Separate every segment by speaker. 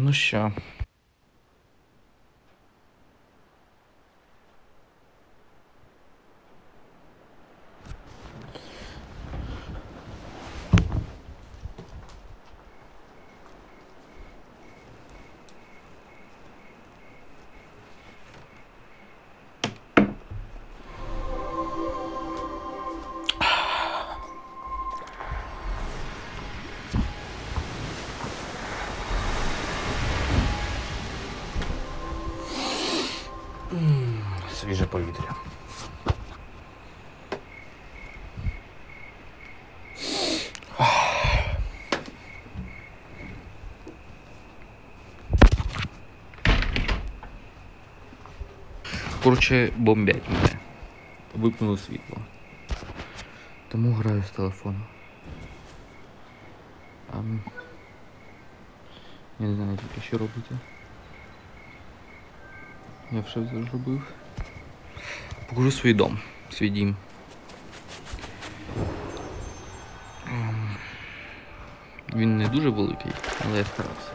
Speaker 1: Ну що? Свіже повітря. Коротше, бомбять мене. Вимкнули світло. Тому граю з телефону. Я не знаю тільки, що робити. Я все зробив. Покажу свій дом, свій дім. Він не дуже великий, але я старався.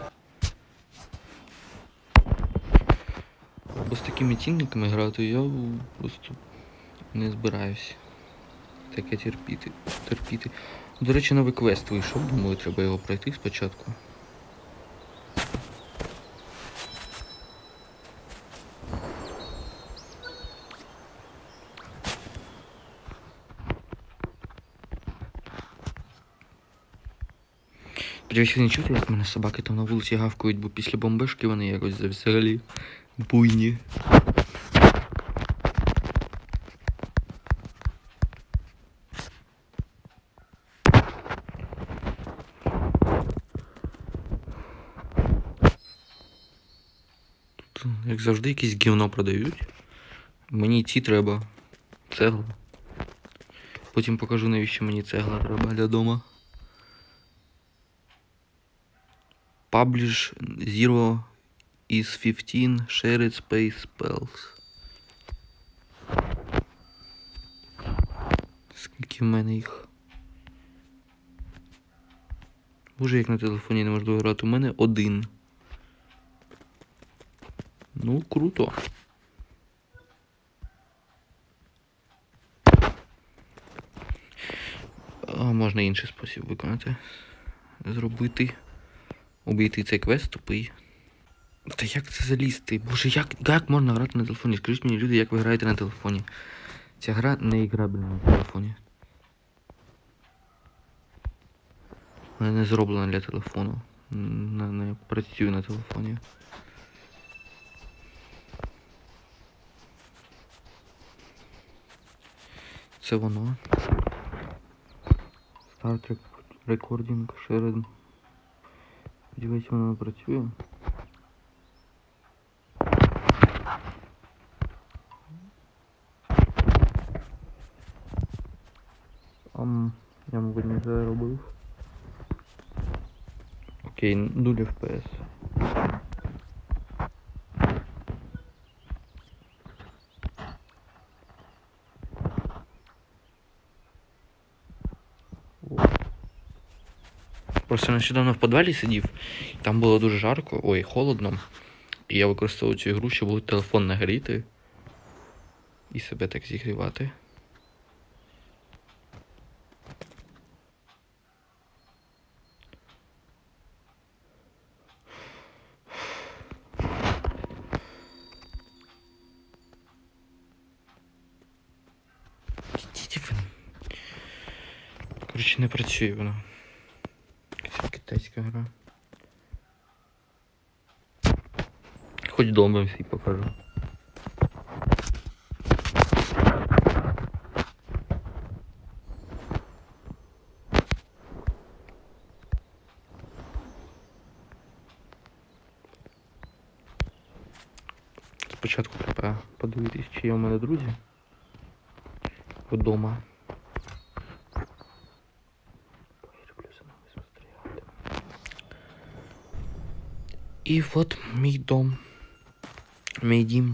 Speaker 1: Бо з такими цінниками грати я просто не збираюсь таке терпіти. До речі, новий квест вийшов, думаю, треба його пройти спочатку. Сподіваюсь, ви не чути, як мене собаки там на вулиці гавкають, бо після бомбежки вони якось взагалі буйні. Тут, як завжди, якесь гівно продають. Мені ці треба. Цегла. Потім покажу, навіщо мені цегла треба для дома. Publish 0 is 15 shared space spells. Скільки в мене їх? Боже, як на телефоні не можу грати. У мене один. Ну, круто. Можна інший спосіб виконати. Зробити. Обійти цей квест тупий. Та як це залізти? Боже, як можна грати на телефоні? Скажіть мені, люди, як ви граєте на телефоні? Ця гра не іграбельна на телефоні. Вона не зроблена для телефону. Не працює на телефоні. Це воно. Start recording, shared. Сподіваюсь, воно працює. Я, мабуть, не заробив. Окей, 0 FPS. Просто нещодавно в підвалі сидів, там було дуже жарко, ой, холодно. І я використовував цю ігру, щоб телефон нагріти і себе так зігрівати. Коротше, не працює воно. Це китайська гра. Хоч дома всі покажу. Спочатку треба подивитись, чи є у мене друзі вдома. І от мій дом. Мій дім.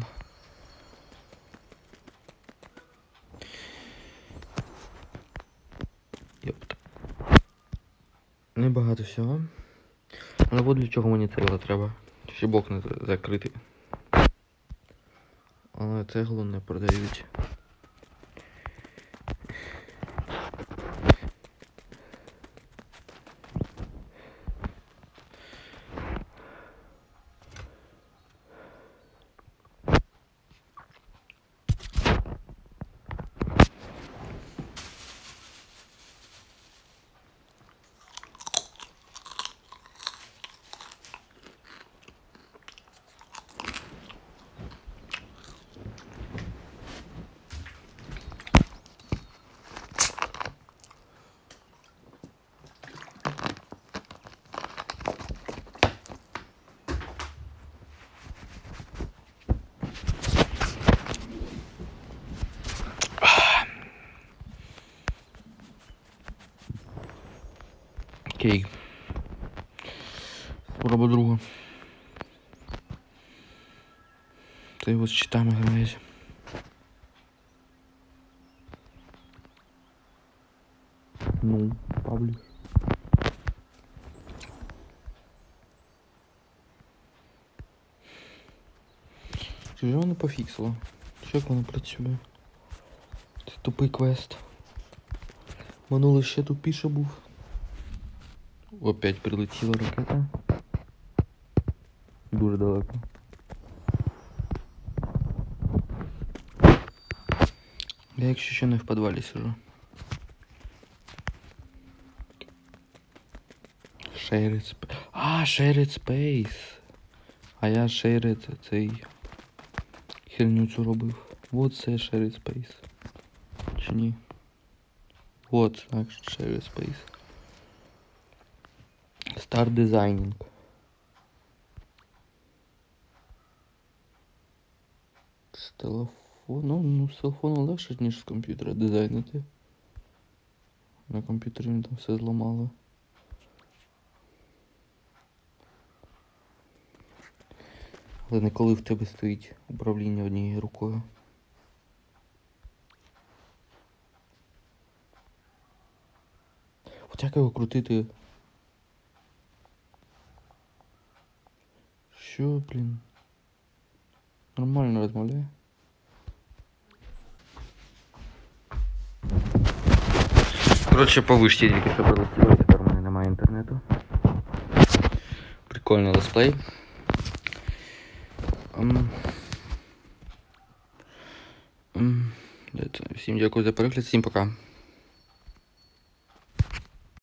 Speaker 1: Йопта. Небагато всього. Але от для чого мені цегла треба. Щоб окна закриті. Але цеглу не продають. Окей. Спроба друга. Це його з читами граєш. Ну, паблік. Чи ж воно пофіксило? Що як воно працює? Це тупий квест. Минулий ще тупіше був. Опять прилетіла ракета. Дуже далеко. Я якщо ще не в підвалі сижу. Shared space. А, shared space. А я shared цей херню цю робив. Вот це shared space. Чи ні? Вот, так, shared space. Start designing. З телефону, ну з телефону легше, ніж з комп'ютера дизайнити. На комп'ютері там все зламало. Але не коли в тебе стоїть управління однією рукою. От як його крутити? Що, блін? Нормально розмовляє. Коротше, по вишці тільки що прилетіло, і тепер у мене немає інтернету. Прикольний летсплей. Всім дякую за перегляд, всім пока.